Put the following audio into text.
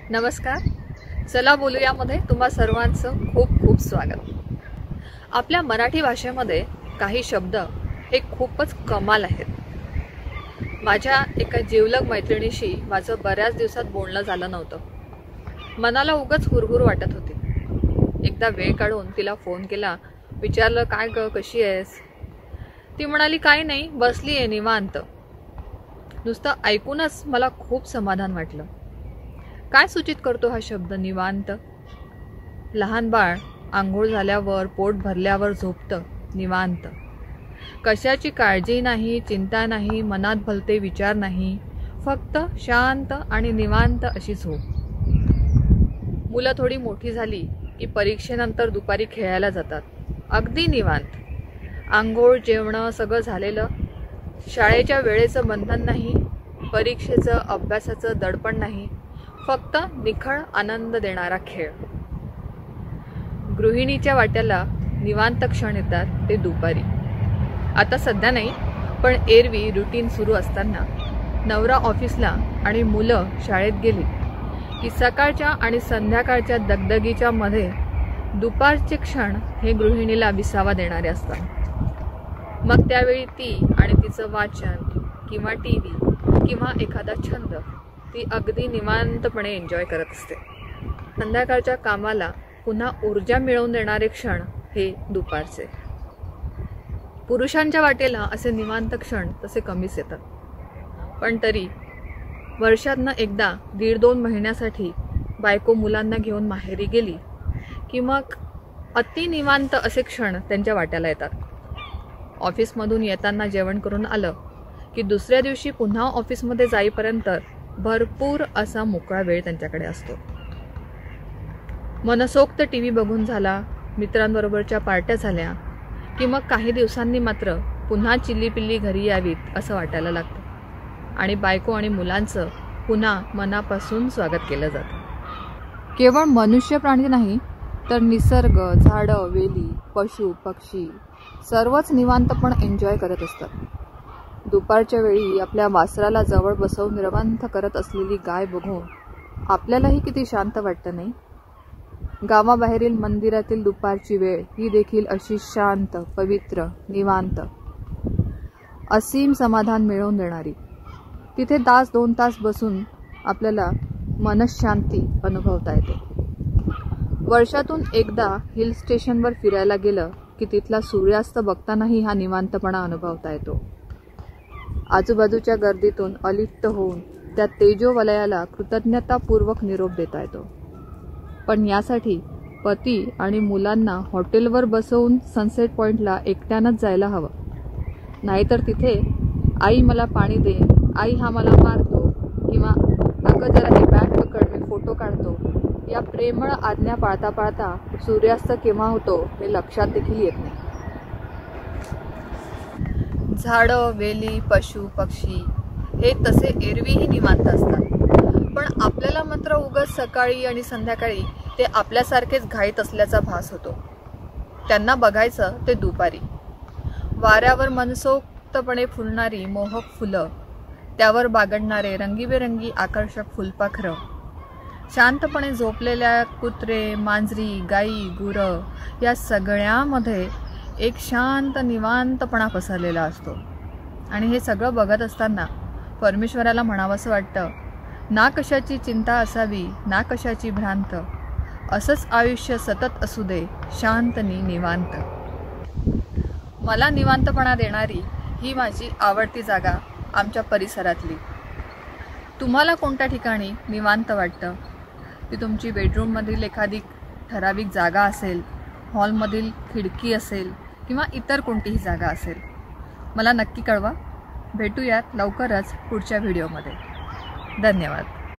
नमस्कार. चला बोलूयामध्ये तुम्हा सर्वांचं खूप खूप स्वागत. आपल्या मराठी भाषेमध्ये काही शब्द हे खूपच कमाल आहेत. माझ्या एका जिवलग मैत्रिणीशी माझं बऱ्याच दिवसात बोलणं झालं नव्हतं. मनाला उगाच हुरहुर वाटत होती. एकदा वेळ काढून तिला फोन केला, विचारलं काय ग, कशी आहेस? ती म्हणाली काही नाही, बसली आहे निवांत. नुसतं ऐकूनच मला खूप समाधान वाटलं. काय सूचित करतो हा शब्द निवांत? लहान बाळ आंघोळ झाल्यावर पोट भरल्यावर झोपतं निवांत. कशाची काळजी नाही, चिंता नाही, मनात भलते विचार नाही, फक्त शांत आणि निवांत अशी झोप. मुलं थोडी मोठी झाली की परीक्षेनंतर दुपारी खेळायला जातात, अगदी निवांत. आंघोळ जेवणं सगळं झालेलं, शाळेच्या वेळेचं बंधन नाही, परीक्षेचं अभ्यासाचं दडपण नाही, फक्त निखळ आनंद देणारा खेळ. गृहिणीच्या वाट्याला निवांत क्षण येतात ते दुपारी. आता सध्या नाही, पण एरवी रुटीन सुरू असताना, नवरा ऑफिसला आणि मुलं शाळेत गेली की सकाळच्या आणि संध्याकाळच्या दगदगीच्या मध्ये दुपारचे क्षण हे गृहिणीला विसावा देणारे असतात. मग त्यावेळी ती आणि तिचं वाचन किंवा टीव्ही किंवा एखादा छंद ती अगदी निवांतपणे एन्जॉय करत असते. संध्याकाळच्या कामाला पुन्हा ऊर्जा मिळवून देणारे क्षण हे दुपारचे. पुरुषांच्या वाटेला असे निवांत क्षण तसे कमीच येतात. पण तरी वर्षातनं एकदा 1.5-2 महिन्यासाठी बायको मुलांना घेऊन माहेरी गेली की मग अति निवांत असे क्षण त्यांच्या वाट्याला येतात. ऑफिसमधून येताना जेवण करून आलं की दुसऱ्या दिवशी पुन्हा ऑफिसमध्ये जाईपर्यंत भरपूर असा मोकळा वेळ त्यांच्याकडे असतो. मनसोक्त टीव्ही बघून झाला, मित्रांबरोबरच्या पार्ट्या झाल्या की मग काही दिवसांनी मात्र पुन्हा चिल्लीपिल्ली घरी यावीत असं वाटायला लागतं आणि बायको आणि मुलांचं पुन्हा मनापासून स्वागत केलं जातं. केवळ मनुष्य प्राणी नाही तर निसर्ग, झाडं, वेली, पशु, पक्षी सर्वच निवांतपण एन्जॉय करत असतात. दुपारच्या वेळी आपल्या वासराला जवळ बसवून निवांत करत असलेली गाय बघून आपल्यालाही किती शांत वाटतं नाही? गावाबाहेरील मंदिरातील दुपारची वेळ ही देखील अशी शांत, पवित्र, निवांत, असीम समाधान मिळवून देणारी. तिथे 2 तास बसून आपल्याला मनशांती अनुभवता येते. वर्षातून एकदा हिल स्टेशनवर फिरायला गेलं की तिथला सूर्यास्त बघतानाही हा निवांतपणा अनुभवता येतो. आजूबाजूच्या गर्दीतून अलिप्त होऊन त्या तेजोवलयाला कृतज्ञतापूर्वक निरोप देता येतो. पण यासाठी पती आणि मुलांना हॉटेलवर बसवून सनसेट पॉइंटला एकट्यानंच जायला हवं. नाहीतर तिथे आई मला पाणी दे, आई हा मला मारतो किंवा अगं जरा हे बॅग पकड, मी फोटो काढतो, या प्रेमळ आज्ञा पाळता पाळता सूर्यास्त केव्हा होतो हे लक्षात देखील येत नाही. झाडं, वेली, पशु, पक्षी हे तसे एरवीही निवांत असतात. पण आपल्याला मात्र उगाच सकाळी आणि संध्याकाळी ते आपल्यासारखेच घाईत असल्याचा भास होतो. त्यांना बघायचं ते दुपारी. वाऱ्यावर मनसोक्तपणे फुलणारी मोहक फुलं, त्यावर बागडणारे रंगीबेरंगी आकर्षक फुलपाखरं, शांतपणे झोपलेल्या कुत्रे, मांजरी, गाई, गुरं या सगळ्यामध्ये एक शांत निवांतपणा पसरलेला असतो. आणि हे सगळं बघत असताना परमेश्वराला म्हणावंसं वाटतं, ना कशाची चिंता असावी, ना कशाची भ्रांत, असंच आयुष्य सतत असू दे शांतनी निवांत. मला निवांतपणा देणारी ही माझी आवडती जागा आमच्या परिसरातली. तुम्हाला कोणत्या ठिकाणी निवांत वाटतं? ती तुमची बेडरूममधील एखादी ठराविक जागा असेल, हॉलमधील खिडकी असेल किंवा इतर कोणतीही जागा असेल, मला नक्की कळवा. भेटूयात लवकरच पुढच्या व्हिडिओमध्ये. धन्यवाद.